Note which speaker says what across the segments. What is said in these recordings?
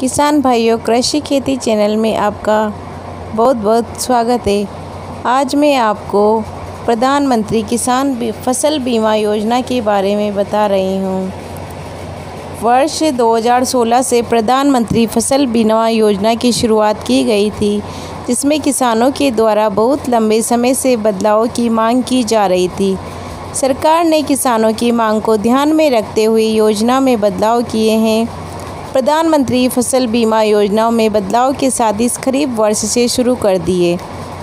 Speaker 1: किसान भाइयों, कृषि खेती चैनल में आपका बहुत बहुत स्वागत है। आज मैं आपको प्रधानमंत्री किसान फसल बीमा योजना के बारे में बता रही हूँ। वर्ष 2016 से प्रधानमंत्री फसल बीमा योजना की शुरुआत की गई थी, जिसमें किसानों के द्वारा बहुत लंबे समय से बदलाव की मांग की जा रही थी। सरकार ने किसानों की मांग को ध्यान में रखते हुए योजना में बदलाव किए हैं। प्रधानमंत्री फसल बीमा योजना में बदलाव के साथ इस खरीफ वर्ष से शुरू कर दिए।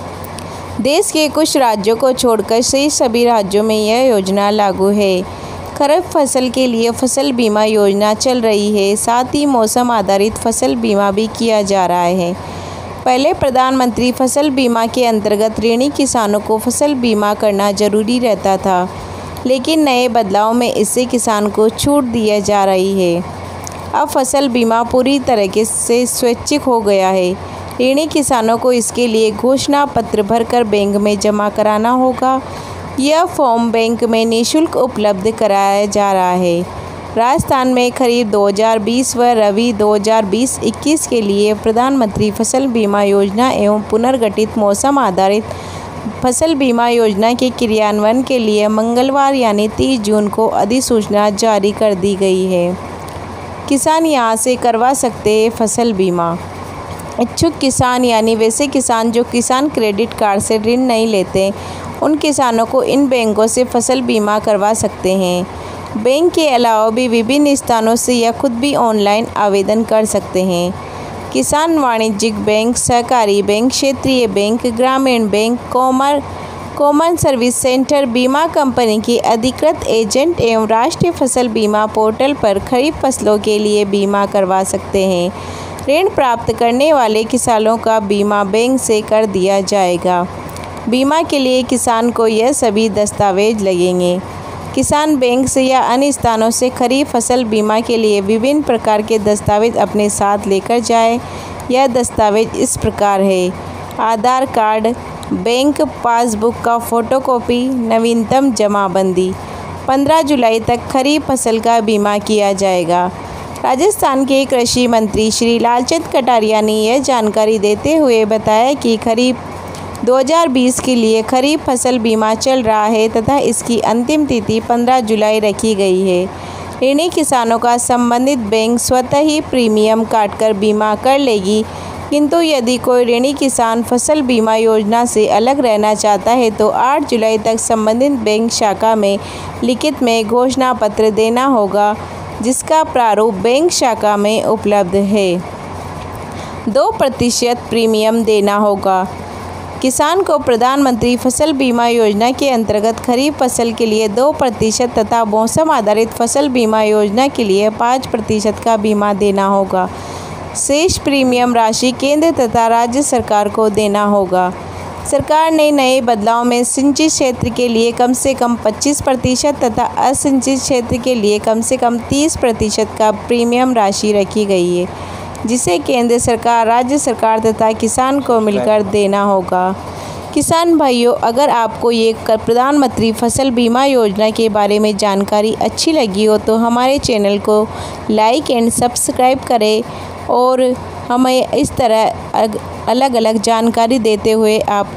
Speaker 1: देश के कुछ राज्यों को छोड़कर शेष सभी राज्यों में यह योजना लागू है। खरीफ फसल के लिए फसल बीमा योजना चल रही है, साथ ही मौसम आधारित फसल बीमा भी किया जा रहा है। पहले प्रधानमंत्री फसल बीमा के अंतर्गत ऋणी किसानों को फसल बीमा करना जरूरी रहता था, लेकिन नए बदलाव में इससे किसान को छूट दिया जा रही है। अब फसल बीमा पूरी तरीके से स्वैच्छिक हो गया है। ऋणी किसानों को इसके लिए घोषणा पत्र भरकर बैंक में जमा कराना होगा। यह फॉर्म बैंक में निःशुल्क उपलब्ध कराया जा रहा है। राजस्थान में खरीफ 2020 व रबी 2020-21 के लिए प्रधानमंत्री फसल बीमा योजना एवं पुनर्गठित मौसम आधारित फसल बीमा योजना के क्रियान्वयन के लिए मंगलवार यानी 30 जून को अधिसूचना जारी कर दी गई है। किसान यहां से करवा सकते हैं फसल बीमा। इच्छुक किसान यानी वैसे किसान जो किसान क्रेडिट कार्ड से ऋण नहीं लेते, उन किसानों को इन बैंकों से फसल बीमा करवा सकते हैं। बैंक के अलावा भी विभिन्न स्थानों से या खुद भी ऑनलाइन आवेदन कर सकते हैं। किसान वाणिज्यिक बैंक, सहकारी बैंक, क्षेत्रीय बैंक, ग्रामीण बैंक, कॉमन सर्विस सेंटर, बीमा कंपनी की अधिकृत एजेंट एवं राष्ट्रीय फसल बीमा पोर्टल पर खरीफ फसलों के लिए बीमा करवा सकते हैं। ऋण प्राप्त करने वाले किसानों का बीमा बैंक से कर दिया जाएगा। बीमा के लिए किसान को यह सभी दस्तावेज लगेंगे। किसान बैंक से या अन्य स्थानों से खरीफ फसल बीमा के लिए विभिन्न प्रकार के दस्तावेज अपने साथ लेकर जाए। यह दस्तावेज इस प्रकार है: आधार कार्ड, बैंक पासबुक का फोटोकॉपी, नवीनतम जमाबंदी। 15 जुलाई तक खरीफ फसल का बीमा किया जाएगा। राजस्थान के कृषि मंत्री श्री लालचंद कटारिया ने यह जानकारी देते हुए बताया कि खरीफ 2020 के लिए खरीफ फसल बीमा चल रहा है तथा इसकी अंतिम तिथि 15 जुलाई रखी गई है। ऋणी किसानों का संबंधित बैंक स्वतः ही प्रीमियम काटकर बीमा कर लेगी, किंतु यदि कोई ऋणी किसान फसल बीमा योजना से अलग रहना चाहता है तो 8 जुलाई तक संबंधित बैंक शाखा में लिखित में घोषणा पत्र देना होगा, जिसका प्रारूप बैंक शाखा में उपलब्ध है। 2% प्रीमियम देना होगा। किसान को प्रधानमंत्री फसल बीमा योजना के अंतर्गत खरीफ फसल के लिए 2% तथा मौसम आधारित फसल बीमा योजना के लिए 5% का बीमा देना होगा। शेष प्रीमियम राशि केंद्र तथा राज्य सरकार को देना होगा। सरकार ने नए बदलाव में सिंचित क्षेत्र के लिए कम से कम 25% तथा असिंचित क्षेत्र के लिए कम से कम 30% का प्रीमियम राशि रखी गई है, जिसे केंद्र सरकार, राज्य सरकार तथा किसान को मिलकर देना होगा। किसान भाइयों, अगर आपको ये प्रधानमंत्री फसल बीमा योजना के बारे में जानकारी अच्छी लगी हो तो हमारे चैनल को लाइक एंड सब्सक्राइब करें और हमें इस तरह अलग अलग जानकारी देते हुए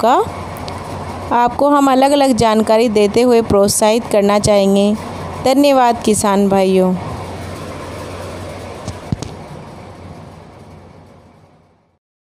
Speaker 1: आपको हम अलग अलग जानकारी देते हुए प्रोत्साहित करना चाहेंगे। धन्यवाद किसान भाइयों।